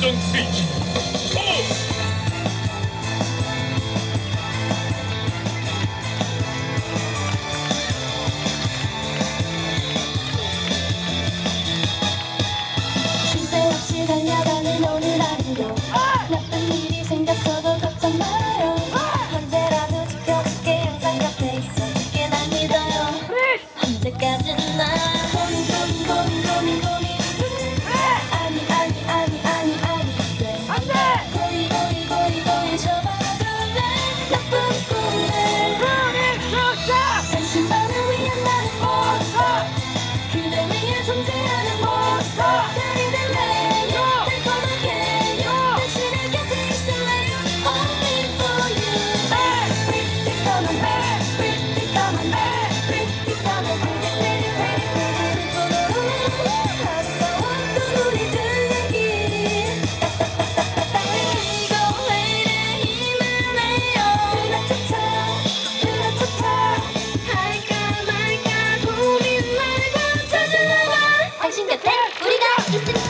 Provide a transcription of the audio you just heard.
결정 스테이지 고! 없이 달려가는 오늘 하루도 나쁜 일이 생겼어도 걱정 말아요. 언제라도 지켜줄게. 항상 곁에 있어줄게. 날 믿어요. 언제까지나 고민 아니 접어둘래. 나쁜 꿈을 당신만을 위한 나의 몬스터. 그대 위해 존재하는 몬스터. 당신 곁에 우리가 있을게.